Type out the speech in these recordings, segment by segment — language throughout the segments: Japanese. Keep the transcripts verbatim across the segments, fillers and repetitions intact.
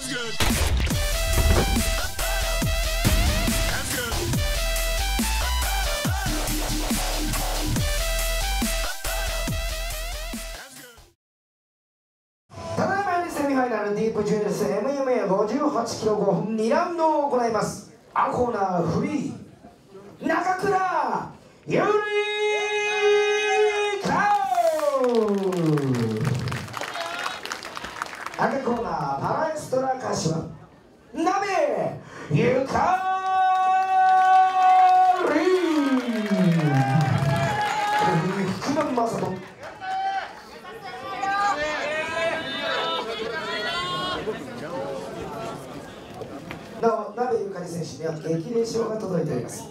ただいまよりセミファイナルディープジュエルス エムエムエーごじゅうはちキロごふんにラウンドを行います。赤コーナーフリー中倉ゆりか赤コーナーパラエストラ柏鍋ゆかり福田正人なお鍋ゆかり選手には激励賞が届いております。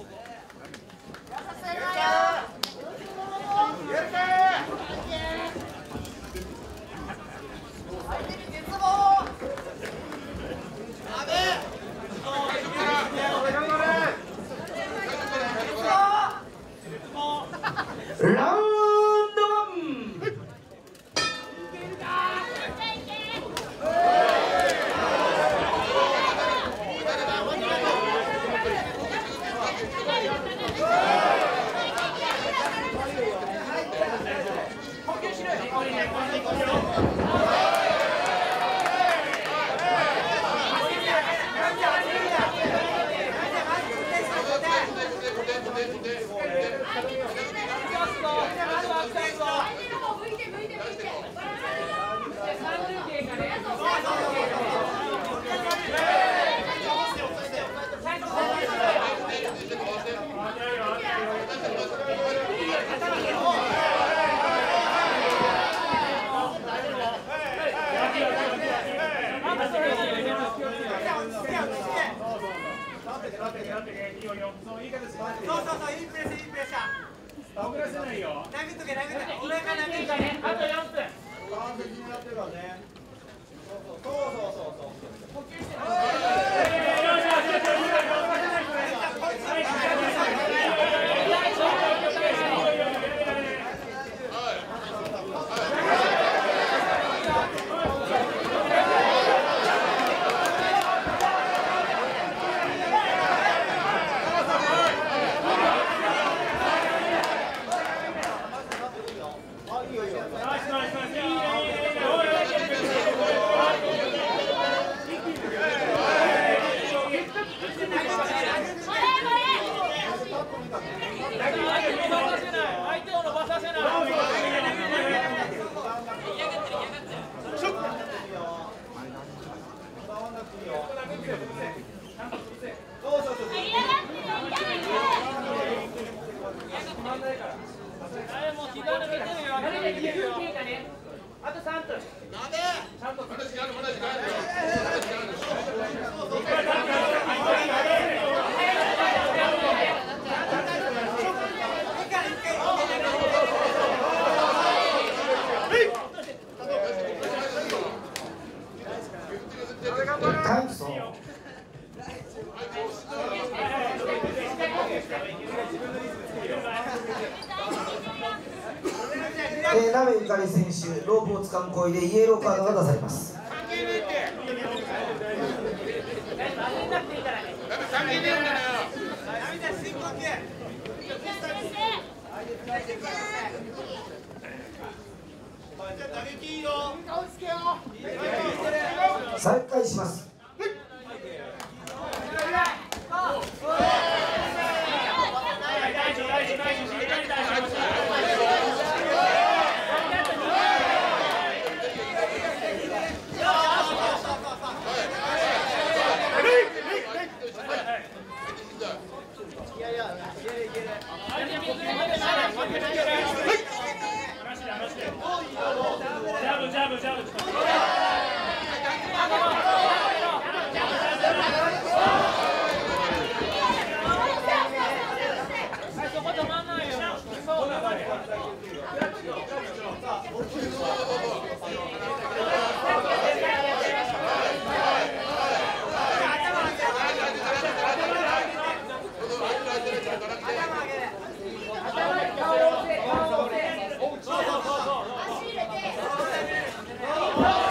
ラウンドワンそうそうそう、いいプレッシャー、いいプレッシャー。遅らせないよ。投げとけ、投げとけ。俺から投げとけ。あとよんぷん。完璧になってるからね。そうそうそうそうそう。呼吸してあとさんぷん。なんで？ちゃんとまだ時間ある、まだ時間あるよ。 タイプソンえー、鍋ゆかり選手、ロープをつかむ行為でイエローカードが出されます。再開します。 頭上げる。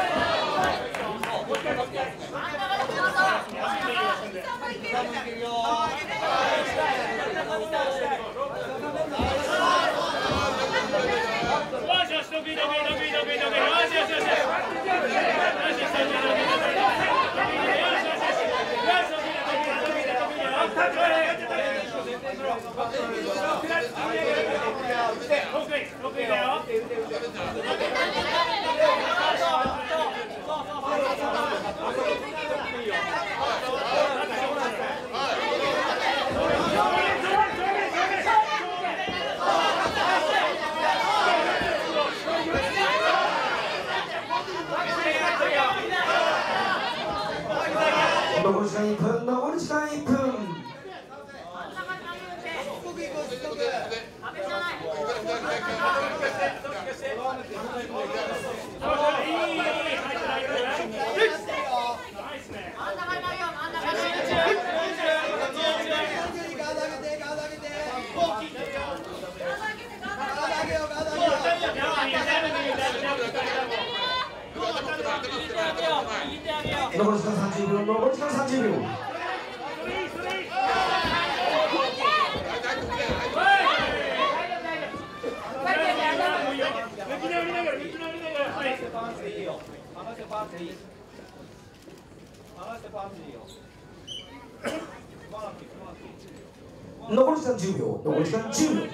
残り時間いっぷん、残り時間いっぷん。残り時間さんじゅうびょう、残り時間さんじゅうびょう。残り時間じゅうびょう、残り時間じゅうびょう。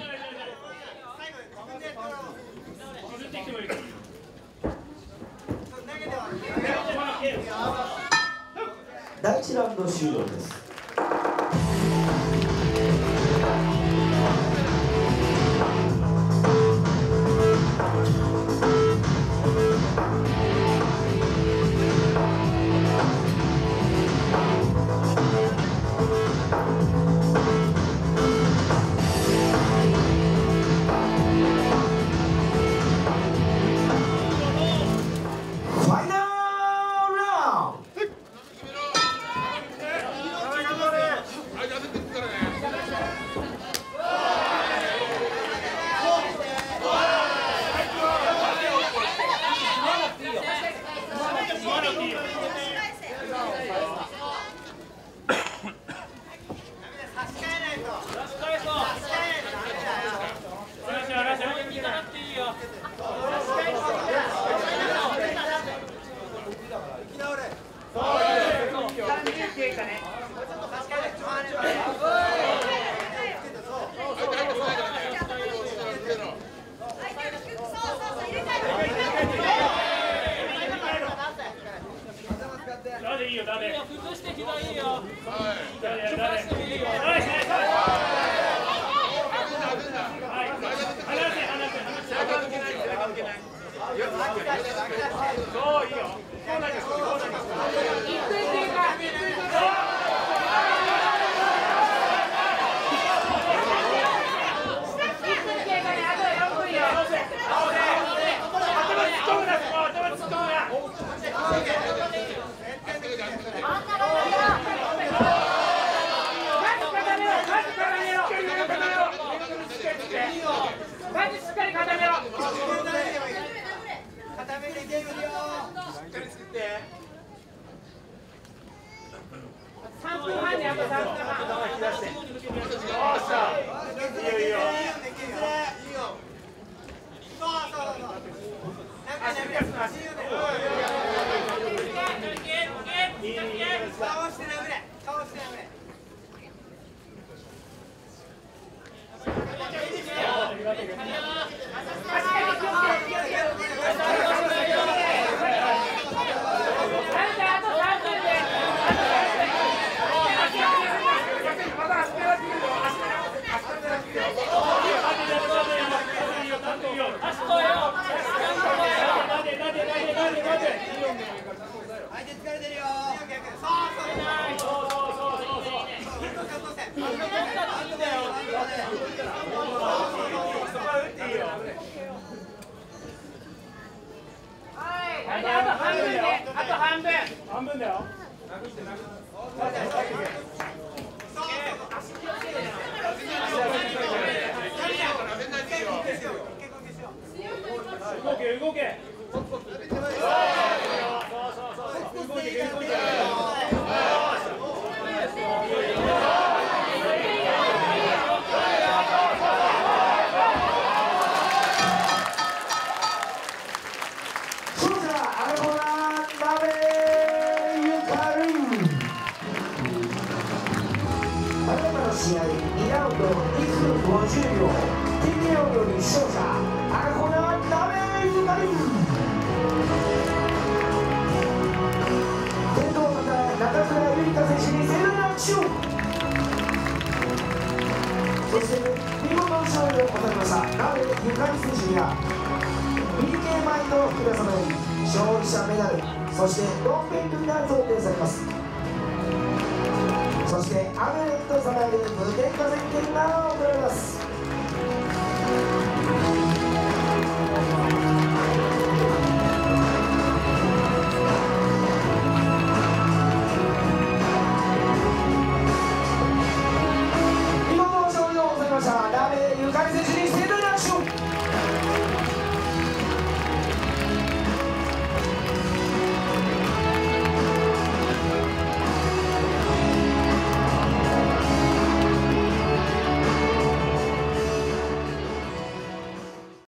第一ラウンド終了です。 そして見事勝利を収めました鍋ゆかり選手には ビーケー マインド福田様より勝利者メダル、そしてロンペンルが贈呈されます。そしてアメレット様より無添加石鹸が贈られます。